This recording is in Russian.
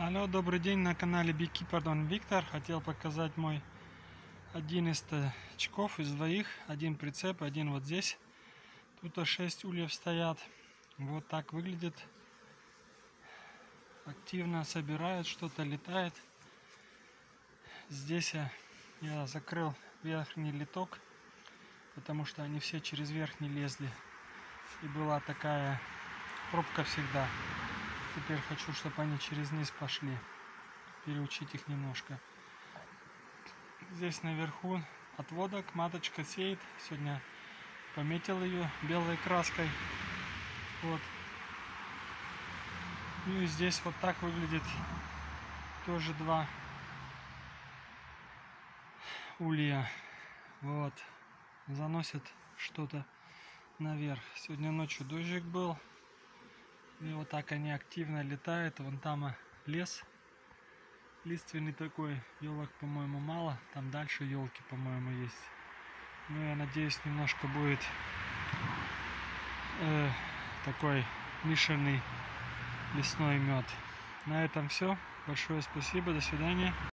Алло, добрый день, на канале Beekeeper Виктор. Хотел показать мой один из тачков из двоих. Один прицеп, один вот здесь. Тут 6 ульев стоят. Вот так выглядит. Активно собирают, что-то летает. Здесь я закрыл верхний литок, потому что они все через верхний лезли. И была такая пробка всегда. Теперь хочу, чтобы они через низ пошли. Переучить их немножко. Здесь наверху отводок, маточка сеет. Сегодня пометил ее белой краской. Вот. Ну и здесь вот так выглядит. Тоже два улья. Вот. Заносят что-то наверх. Сегодня ночью дождик был. И вот так они активно летают. Вон там лес лиственный такой. Елок, по-моему, мало. Там дальше елки, по-моему, есть. Ну, я надеюсь, немножко будет такой мишерный лесной мед. На этом все. Большое спасибо. До свидания.